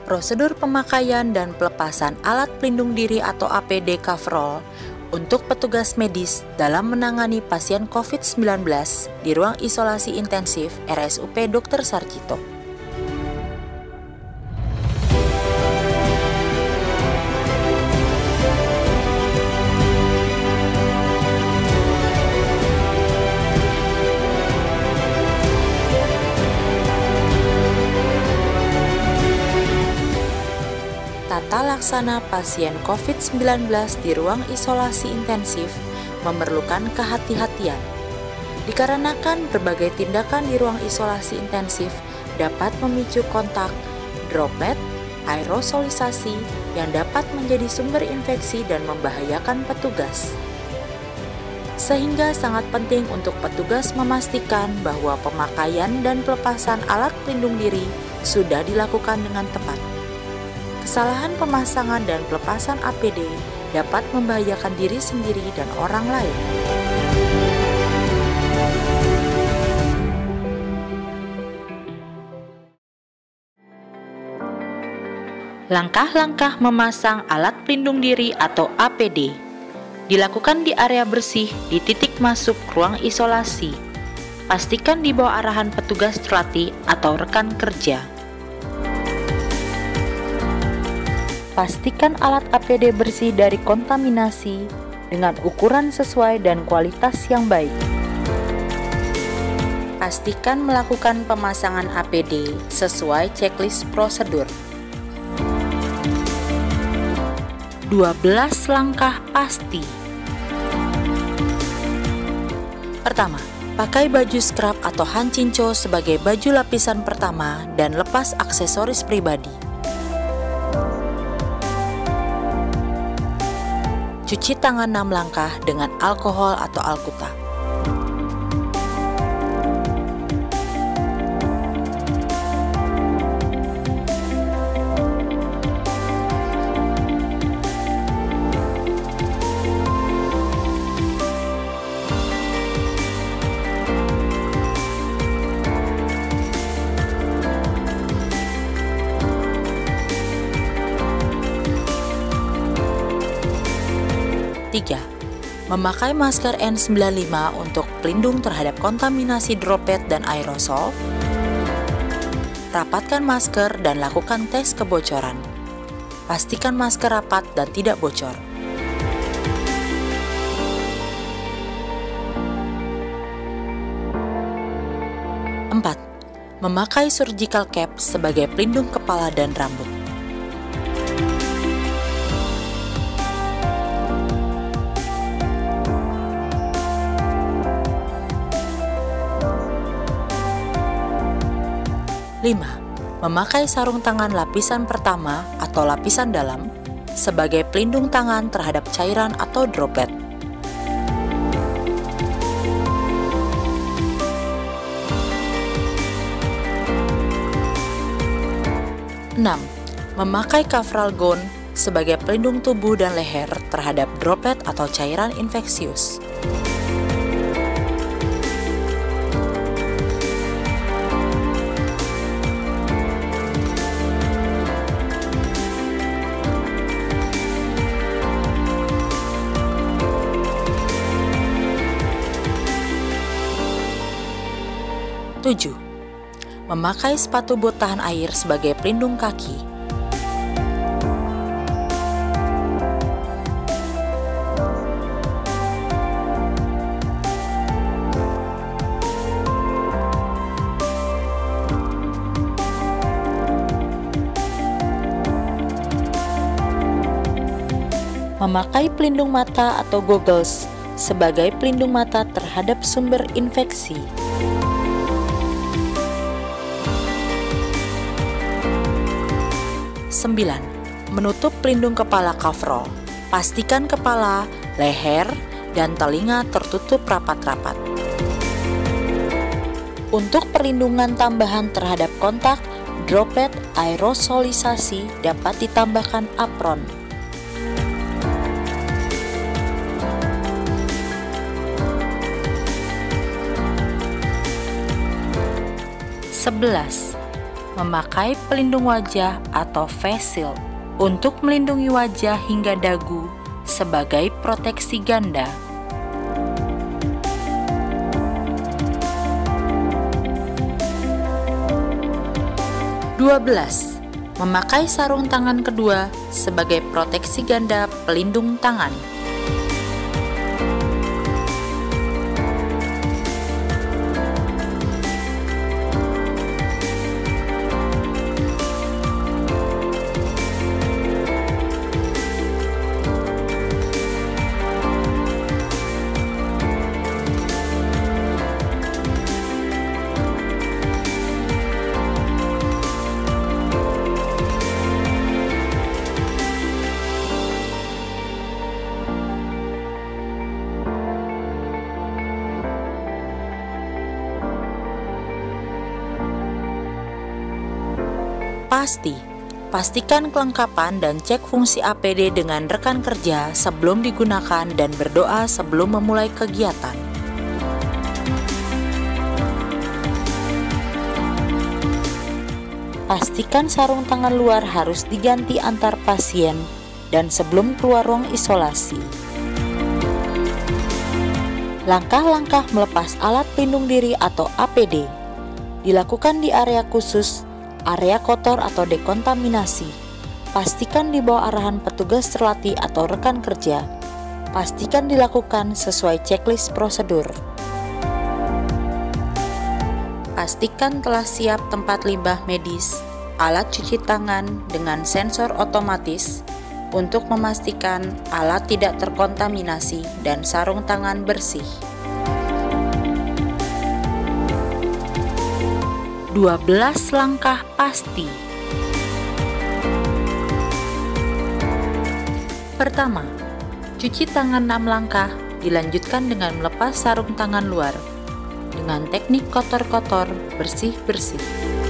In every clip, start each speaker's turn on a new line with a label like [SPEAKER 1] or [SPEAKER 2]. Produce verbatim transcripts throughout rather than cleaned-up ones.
[SPEAKER 1] Prosedur pemakaian dan pelepasan alat pelindung diri atau A P D coverall untuk petugas medis dalam menangani pasien covid sembilan belas di ruang isolasi intensif R S U P dokter Sarjito. Tata laksana pasien covid sembilan belas di ruang isolasi intensif memerlukan kehati-hatian, dikarenakan berbagai tindakan di ruang isolasi intensif dapat memicu kontak, droplet, aerosolisasi yang dapat menjadi sumber infeksi dan membahayakan petugas. Sehingga sangat penting untuk petugas memastikan bahwa pemakaian dan pelepasan alat pelindung diri sudah dilakukan dengan tepat. Kesalahan pemasangan dan pelepasan A P D dapat membahayakan diri sendiri dan orang lain. Langkah-langkah memasang alat pelindung diri atau A P D dilakukan di area bersih di titik masuk ruang isolasi. Pastikan di bawah arahan petugas terlatih atau rekan kerja. Pastikan alat A P D bersih dari kontaminasi dengan ukuran sesuai dan kualitas yang baik. Pastikan melakukan pemasangan A P D sesuai checklist prosedur. dua belas langkah pasti. Pertama, pakai baju scrub atau hancinco sebagai baju lapisan pertama dan lepas aksesoris pribadi. Cuci tangan enam langkah dengan alkohol atau alkuta. Tiga. Memakai masker N sembilan puluh lima untuk pelindung terhadap kontaminasi droplet dan aerosol. Rapatkan masker dan lakukan tes kebocoran. Pastikan masker rapat dan tidak bocor. Empat. Memakai surgical cap sebagai pelindung kepala dan rambut. Lima. Memakai sarung tangan lapisan pertama atau lapisan dalam sebagai pelindung tangan terhadap cairan atau droplet. Enam. Memakai coverall gown sebagai pelindung tubuh dan leher terhadap droplet atau cairan infeksius. Tujuh. Memakai sepatu bot tahan air sebagai pelindung kaki. Memakai pelindung mata atau goggles sebagai pelindung mata terhadap sumber infeksi. Sembilan. Menutup pelindung kepala coverall. Pastikan kepala, leher, dan telinga tertutup rapat-rapat. Untuk perlindungan tambahan terhadap kontak, droplet, aerosolisasi dapat ditambahkan apron. Sebelas. Memakai pelindung wajah atau face shield untuk melindungi wajah hingga dagu sebagai proteksi ganda. dua belas. Memakai sarung tangan kedua sebagai proteksi ganda pelindung tangan. Pasti, pastikan kelengkapan dan cek fungsi A P D dengan rekan kerja sebelum digunakan dan berdoa sebelum memulai kegiatan. Pastikan sarung tangan luar harus diganti antar pasien dan sebelum keluar ruang isolasi. Langkah-langkah melepas alat pelindung diri atau A P D dilakukan di area khusus, area kotor atau dekontaminasi. Pastikan di bawah arahan petugas terlatih atau rekan kerja. Pastikan dilakukan sesuai checklist prosedur. Pastikan telah siap tempat limbah medis, alat cuci tangan dengan sensor otomatis untuk memastikan alat tidak terkontaminasi dan sarung tangan bersih. dua belas langkah pasti. Pertama, cuci tangan enam langkah dilanjutkan dengan melepas sarung tangan luar dengan teknik kotor-kotor, bersih-bersih.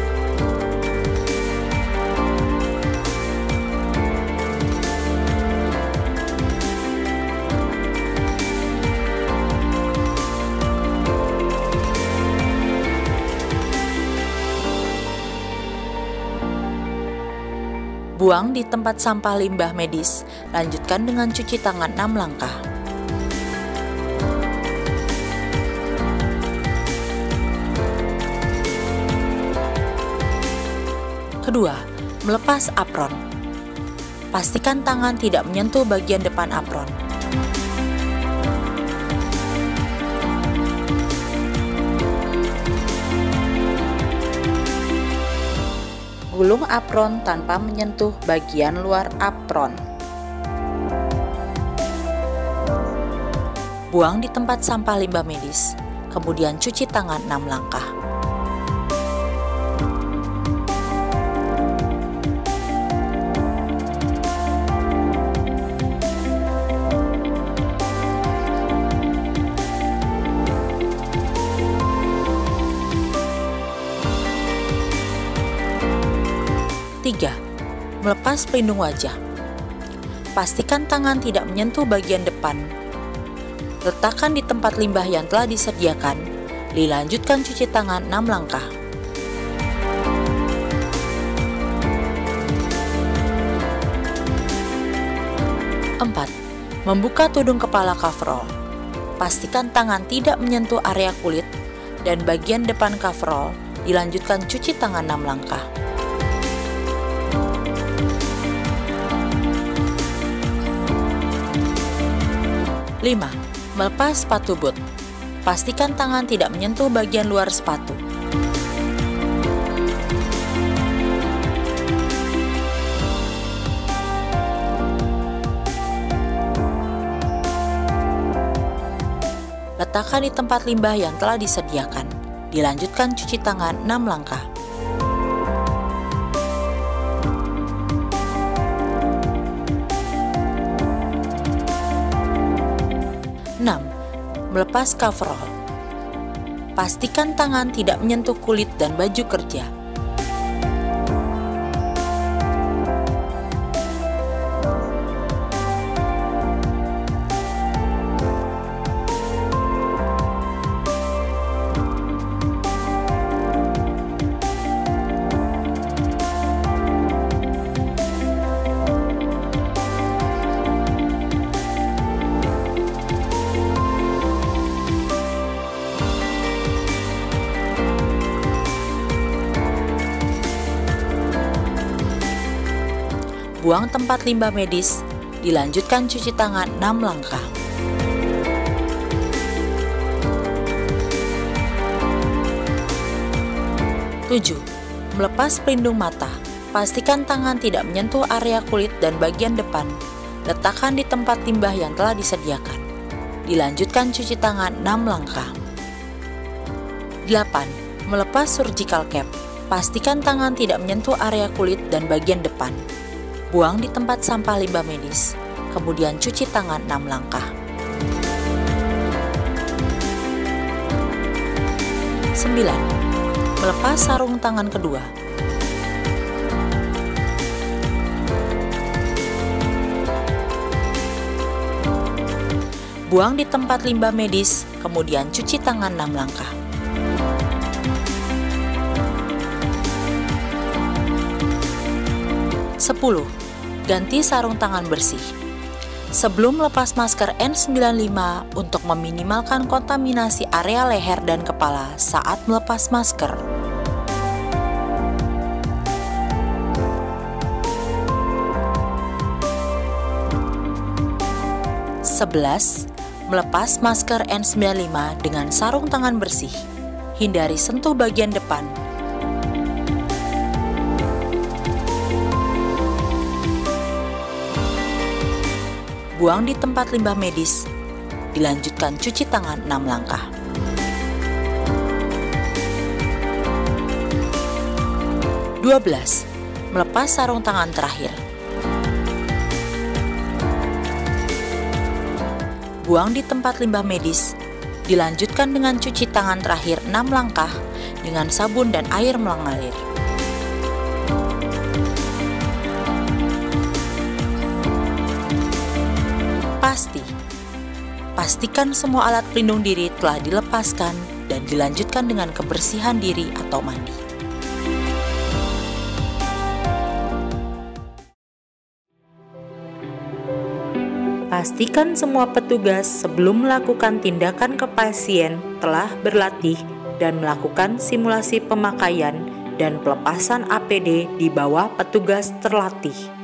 [SPEAKER 1] Buang di tempat sampah limbah medis, lanjutkan dengan cuci tangan enam langkah. Kedua, melepas apron. Pastikan tangan tidak menyentuh bagian depan apron. Gulung apron tanpa menyentuh bagian luar apron. Buang di tempat sampah limbah medis, kemudian cuci tangan enam langkah. Tiga. Melepas pelindung wajah. Pastikan tangan tidak menyentuh bagian depan. Letakkan di tempat limbah yang telah disediakan. Dilanjutkan cuci tangan enam langkah. Empat. Membuka tudung kepala coverall. Pastikan tangan tidak menyentuh area kulit dan bagian depan coverall. Dilanjutkan cuci tangan enam langkah. Lima. Melepas sepatu boot. Pastikan tangan tidak menyentuh bagian luar sepatu. Letakkan di tempat limbah yang telah disediakan. Dilanjutkan cuci tangan enam langkah. enam. Melepas coverall. Pastikan tangan tidak menyentuh kulit dan baju kerja. Buang tempat limbah medis, dilanjutkan cuci tangan enam langkah. tujuh. Melepas pelindung mata. Pastikan tangan tidak menyentuh area kulit dan bagian depan. Letakkan di tempat limbah yang telah disediakan. Dilanjutkan cuci tangan enam langkah. delapan. Melepas surgical cap. Pastikan tangan tidak menyentuh area kulit dan bagian depan. Buang di tempat sampah limbah medis. Kemudian cuci tangan enam langkah. sembilan. Melepas sarung tangan kedua. Buang di tempat limbah medis, kemudian cuci tangan enam langkah. sepuluh. Ganti sarung tangan bersih. Sebelum melepas masker N sembilan puluh lima untuk meminimalkan kontaminasi area leher dan kepala saat melepas masker. sebelas. Melepas masker N sembilan puluh lima dengan sarung tangan bersih. Hindari sentuh bagian depan. Buang di tempat limbah medis, dilanjutkan cuci tangan enam langkah. dua belas. Melepas sarung tangan terakhir. Buang di tempat limbah medis, dilanjutkan dengan cuci tangan terakhir enam langkah dengan sabun dan air mengalir. Pasti. Pastikan semua alat pelindung diri telah dilepaskan dan dilanjutkan dengan kebersihan diri atau mandi. Pastikan semua petugas sebelum melakukan tindakan ke pasien telah berlatih dan melakukan simulasi pemakaian dan pelepasan A P D di bawah petugas terlatih.